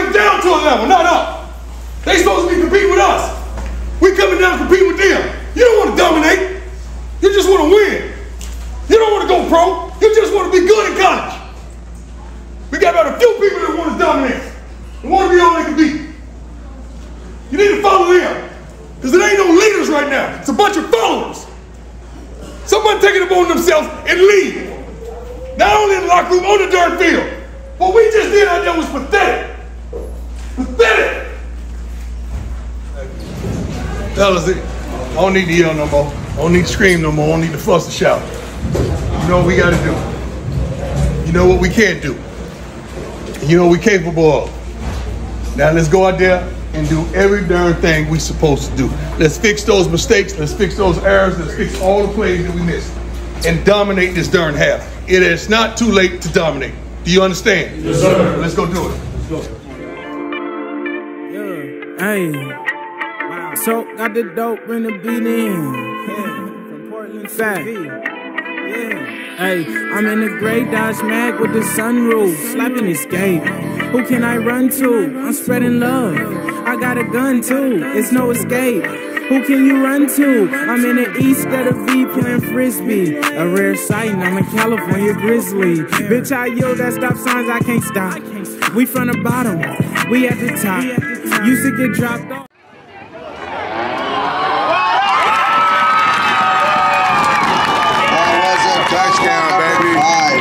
bring down to a level, not up. They supposed to be competing with us. We coming down competing with them. You don't want to dominate. You just want to win. You don't want to go pro. You just want to be good in college. We got about a few people that want to dominate. They want to be all they can be. You need to follow them. Because there ain't no leaders right now. It's a bunch of followers. Someone taking it upon themselves and lead. Not only in the locker room, on the dirt field. What we just did out there was pathetic. Pathetic. Fellas, I don't need to yell no more. I don't need to scream no more. I don't need to fuss and shout. You know what we got to do. You know what we can't do. And you know what we're capable of. Now let's go out there and do every darn thing we're supposed to do. Let's fix those mistakes. Let's fix those errors. Let's fix all the plays that we missed. And dominate this darn half. It is not too late to dominate. Do you understand? Yes, sir. Let's go do it. Let's go. Yeah. Hey. Wow. So got the dope in the beat in. Yeah. From Portland, Fat. Yeah. Hey, I'm in the gray Dodge Mag with the sunroof, slapping escape. Who can I run to? I'm spreading love. I got a gun too. It's no escape. Who can you run to? I'm in the east of the V playing frisbee. A rare sight, and I'm a California grizzly. Bitch, I yell at stop signs, I can't stop. We from the bottom, we at the top. Used to get dropped off. Touchdown, baby.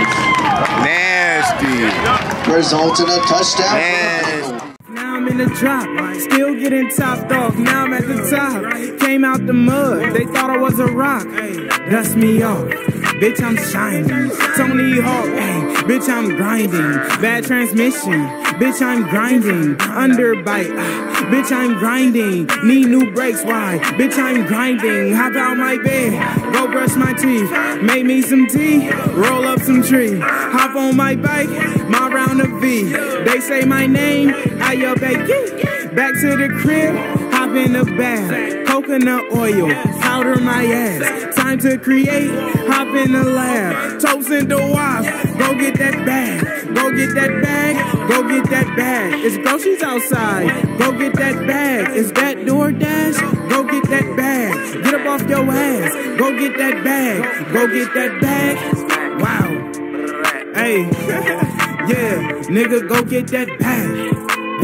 Nasty. Resulted in a touchdown. Now I'm in the drop, still getting topped off. Now I'm at the top. Came out the mud, they thought I was a rock. Dust me off, bitch, I'm shining. Tony Hawk, hey, bitch, I'm grinding. Bad transmission, bitch, I'm grinding. Underbite, bitch, I'm grinding. Need new brakes, why? Bitch, I'm grinding. Hop out my bed, go brush my teeth. Make me some tea, roll up some tree. Hop on my bike, my round of V. They say my name, Ayo Becky. Back to the crib, hop in the bath. Coconut oil, powder my ass. Time to create, hop in the lab. Toast in the wasp, go get that bag. Go get that bag, go get that bag. It's groceries outside, go get that bag. Is that DoorDash? Go get that bag. Get up off your ass, go get that bag. Go get that bag. Wow. Hey, yeah, nigga, go get that bag.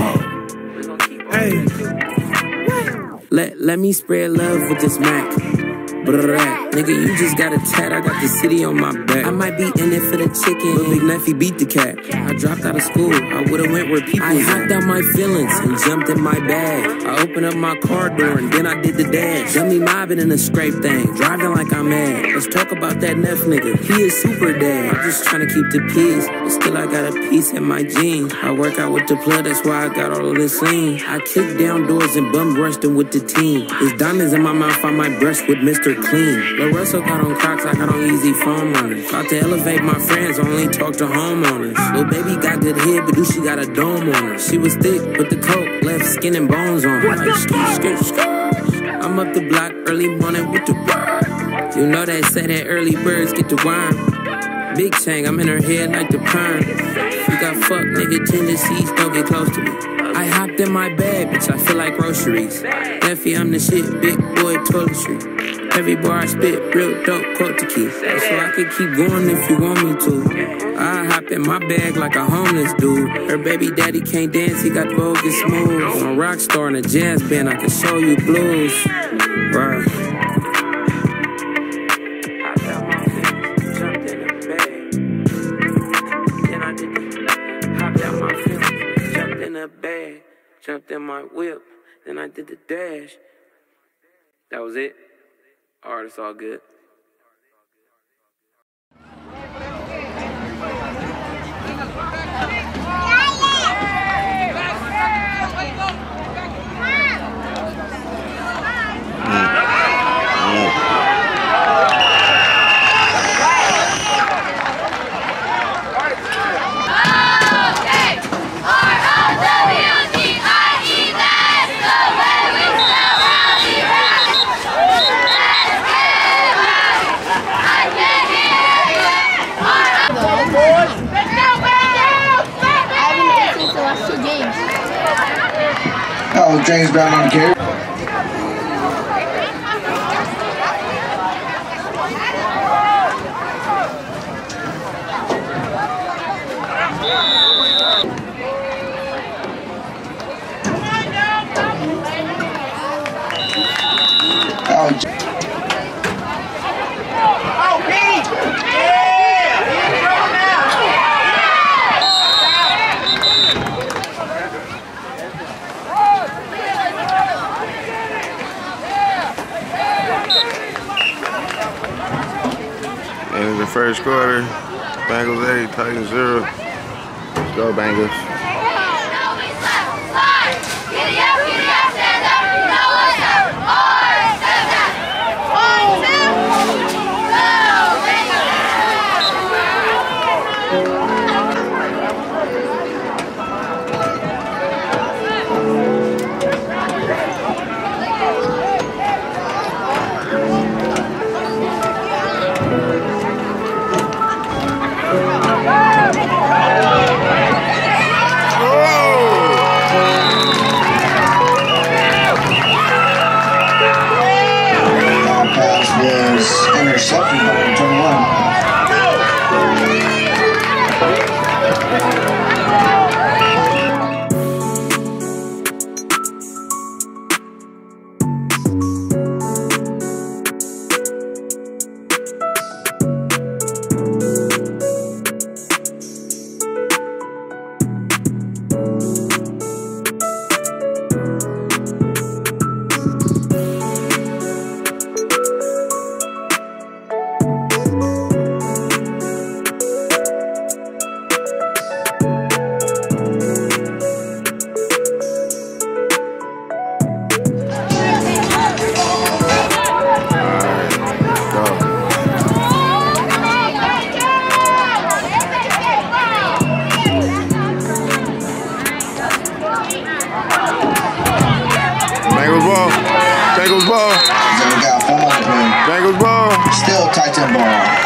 Hey. Let me spread love with this Mac. Nigga, you just got a tat, I got the city on my back. I might be in it for the chicken, but Big Neffy beat the cat. I dropped out of school, I would've went where people I hopped out my feelings and jumped in my bag. I opened up my car door and then I did the dash. Dummy mobbing in a scrape thing, driving like I'm mad. Let's talk about that Neff nigga, he is super dad. I'm just trying to keep the peace, but still I got a piece in my jeans. I work out with the plug, that's why I got all of this lean. I kick down doors and bum brushed them with the team. There's diamonds in my mouth, I might brush with Mr. Clean. Lil Russell got on Crocs, I got on easy foam runners. About to elevate my friends, only talk to homeowners. Lil baby got good head, but do she got a dome on her? She was thick, but the coke left skin and bones on her. Like skirt. I'm up the block early morning with the word. You know they say that early birds get the worm. Big Chang, I'm in her head like the perm. You got fuck nigga tendencies, don't get close to me. I hopped in my bag, bitch, I feel like groceries. Neffy, I'm the shit, big boy toiletry. Every bar I spit, real dope, quote to keep. So I could keep going if you want me to. I hop in my bag like a homeless dude. Her baby daddy can't dance, he got bogus moves. I'm a rock star in a jazz band, I can show you blues. Right. Jumped in my whip, then I did the dash. That was it. Alright, it's all good. Oh, James Brown on the carry. End of the first quarter. Bengals 8, Titans 0. Let's go, Bengals. Intercepted by 21. Bengals ball. Then we got 4 more to play. Bengals ball. Still Titan ball.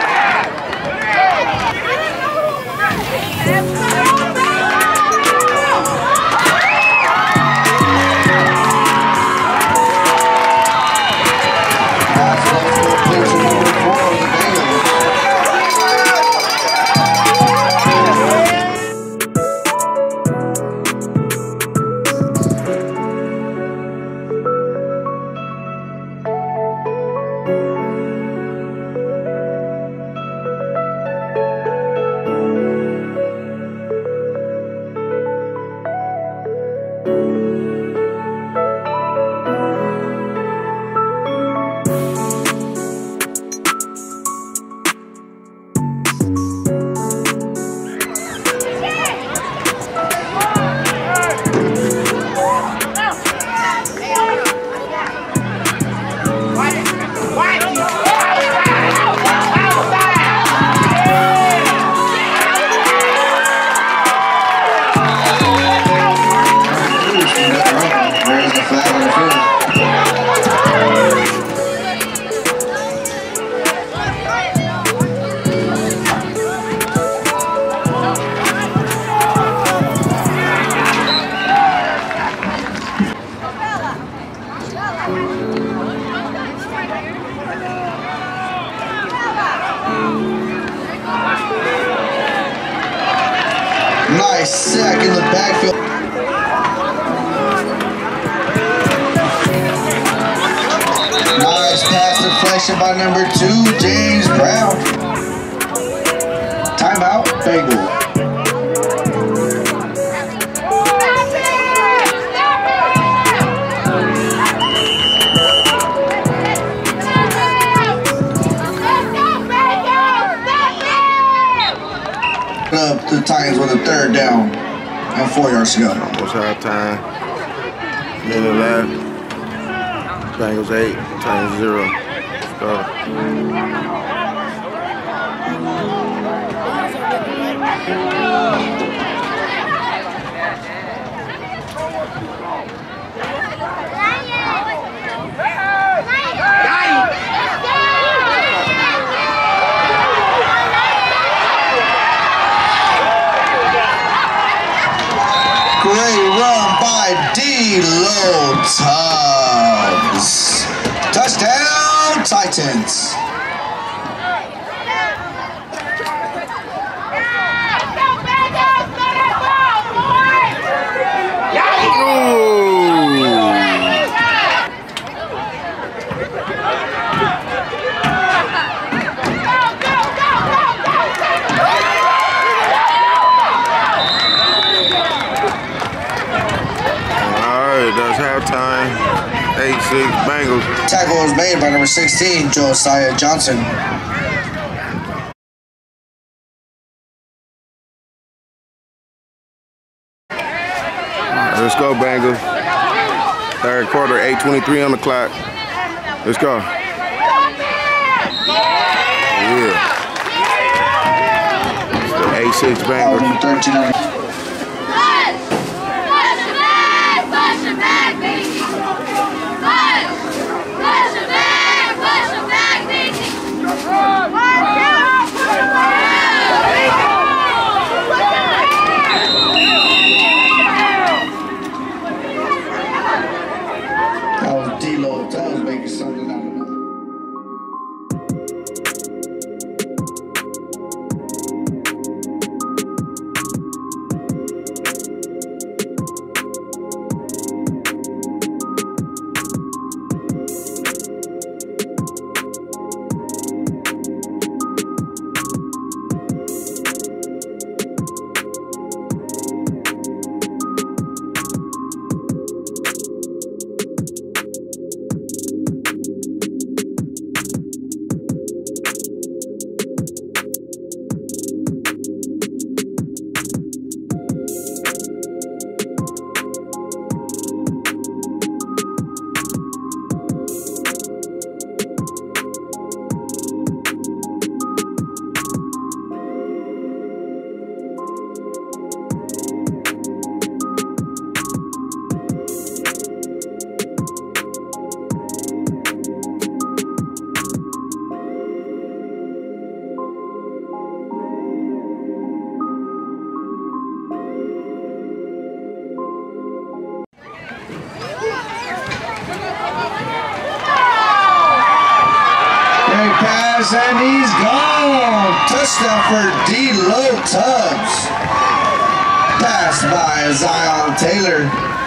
Nice sack in the backfield. Nice pass deflection by number 2, James Brown. Timeout, Bengals. Up the Titans with a 3rd down and 4 yards to go. Almost halftime. Minute left. Bengals 8, Titans 0. Let's go. Great run by D. D-Lo Tubbs. Touchdown, Titans. That's halftime. 8-6 Bengals. Tackle was made by number 16, Josiah Johnson. Let's go, Bengals. Third quarter, 8:23 on the clock. Let's go. Yeah. It's the 8-6 Bengals. 13. That was D-Lo Tubbs making something out of it. Pass and he's gone. Touchdown for D-Lo Tubbs. Pass by Zion Taylor.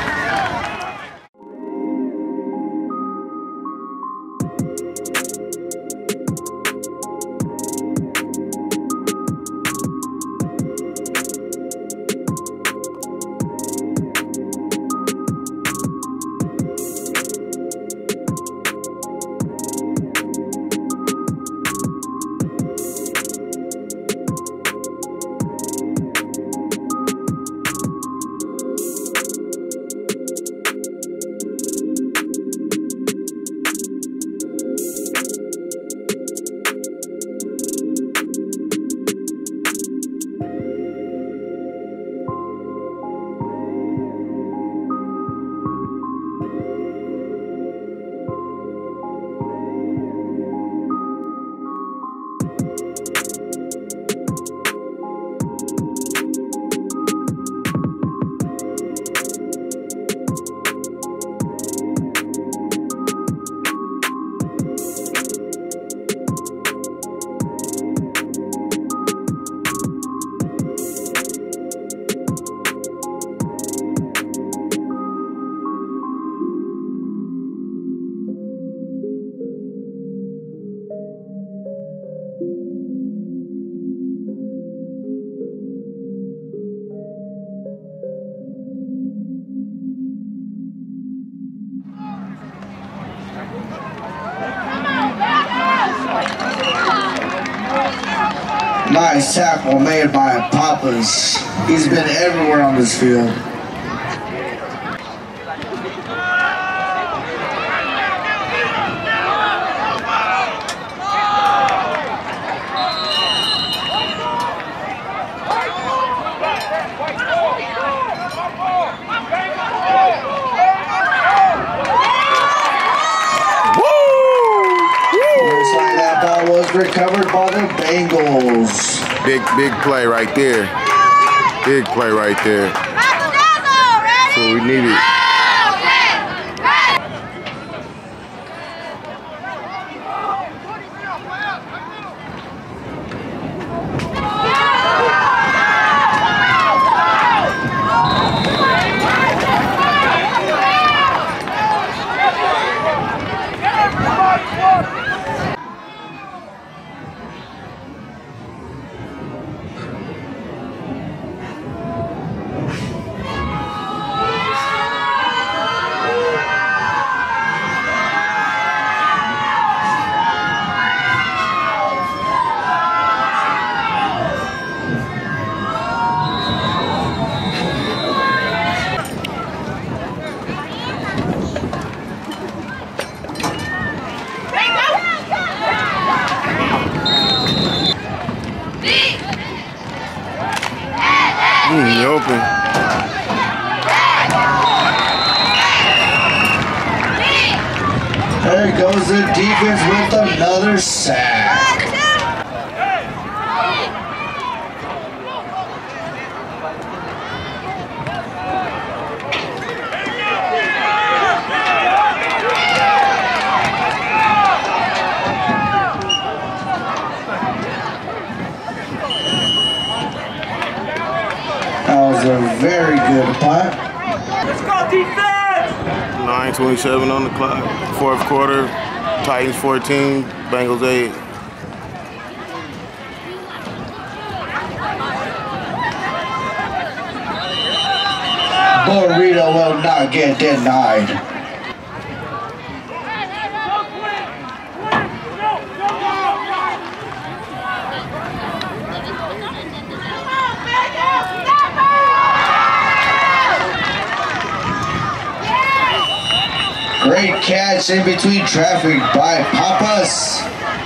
Nice tackle made by Pappas. He's been everywhere on this field. Recovered by the Bengals. Big play right there. Big play right there. That's what we needed. goes the defense with another sack. That was a very good punt. Let's go defense! 9:27 on the clock. Fourth quarter. Titans 14, Bengals 8. Burrito will not get denied. Great catch in between traffic by Papas.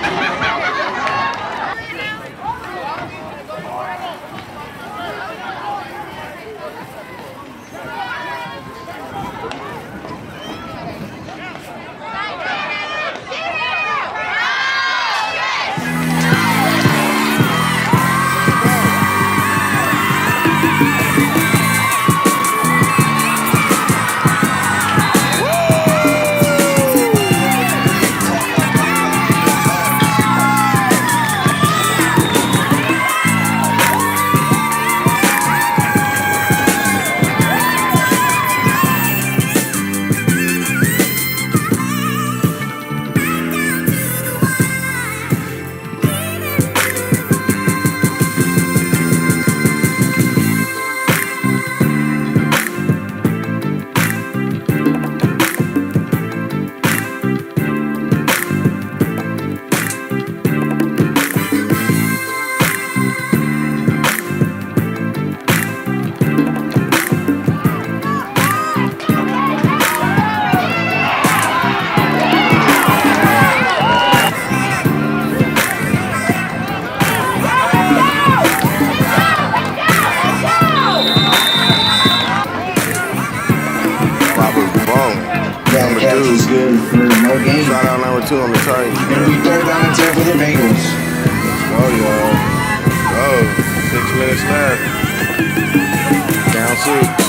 Shout out number 2 on the Titans. It'll be 3rd down and 10 for the Bengals. Oh, yeah. Oh, 6 minutes left. Down 6.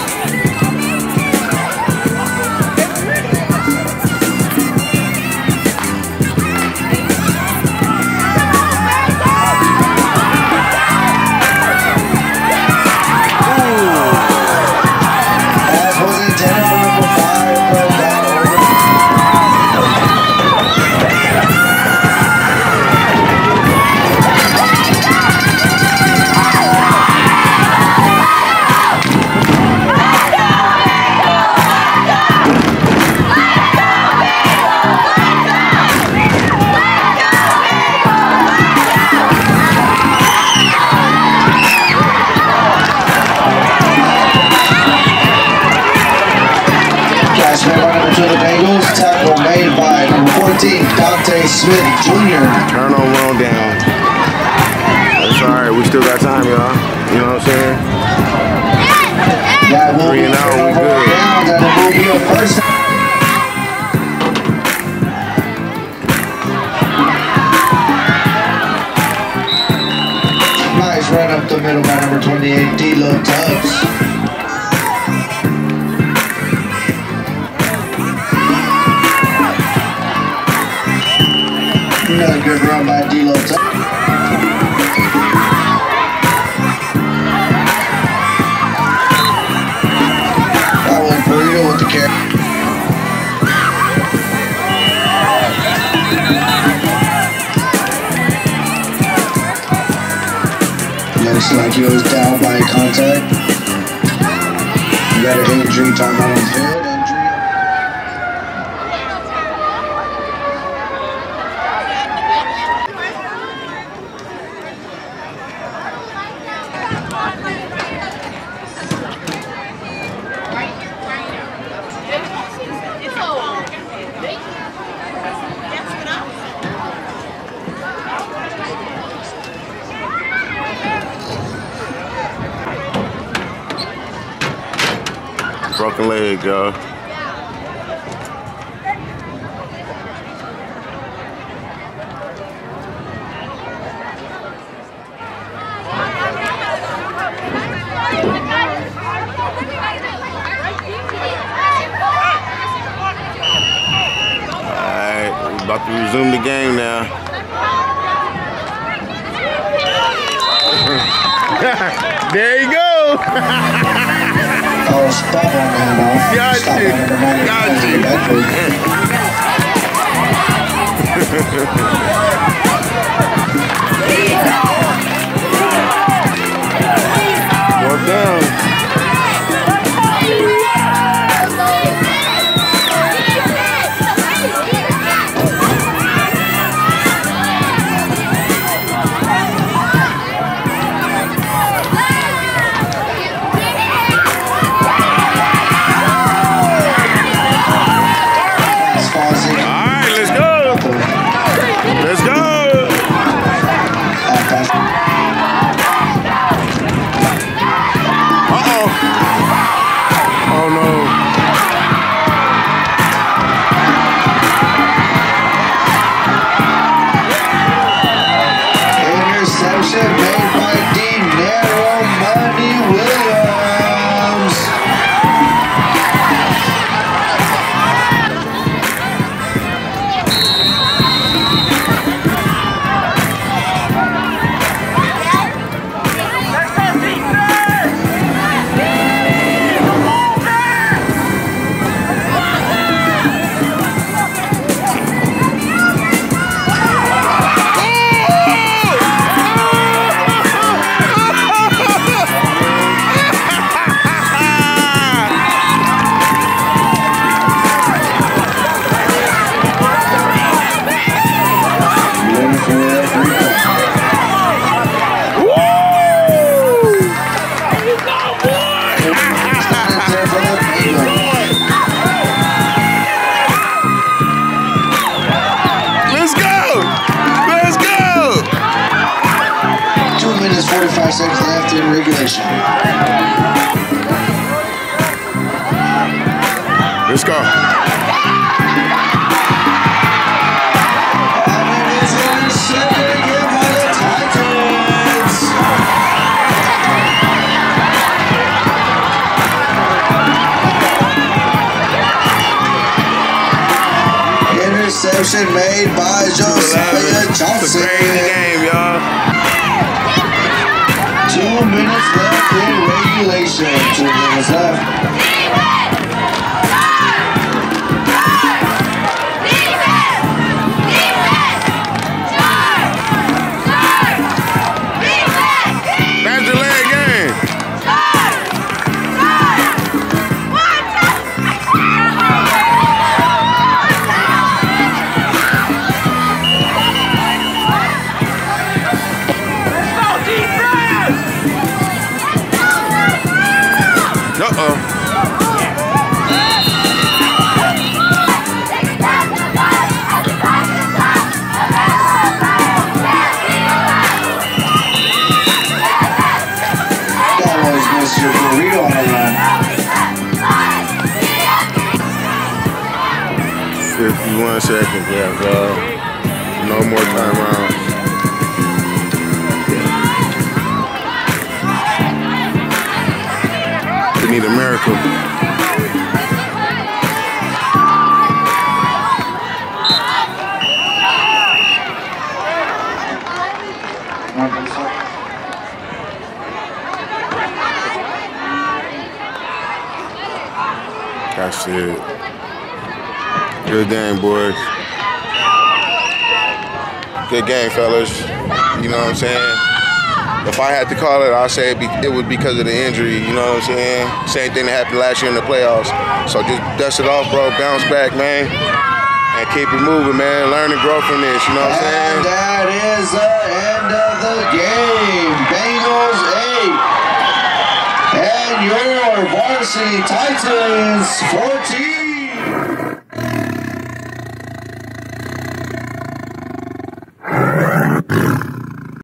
Dante Smith Jr. Turn on roll down. That's alright, we still got time, y'all. You know what I'm saying? That will 3 and out, we good. Down, and it will be a first. Nice run up the middle by number 28, D-Lo Tubbs. Another good run by D-Lo Tubbs. That was Burrito with the carry. Looks like he was down by contact. We got an injury timeout on the field. Broken leg, y'all. About to resume the game now. There you go. Oh, stop on that, though. Got you. Well done. Seconds left in regulation. Let's go. And it is intercepted again by the Titans. Interception made by Josiah Johnson. It's a crazy game, y'all. 2 minutes left in regulation. 2 minutes left. That's the leg game. Mr. Burrito on the run. 51 seconds left, y'all. No more timeouts. We need a miracle. That's it. Good game, boys. Good game, fellas. You know what I'm saying? If I had to call it, I'd say it was because of the injury. You know what I'm saying? Same thing that happened last year in the playoffs. So just dust it off, bro. Bounce back, man. And keep it moving, man. Learn and grow from this. You know what I'm saying? And that is the end of the game. Bengals 8. And your Varsity Titans 14.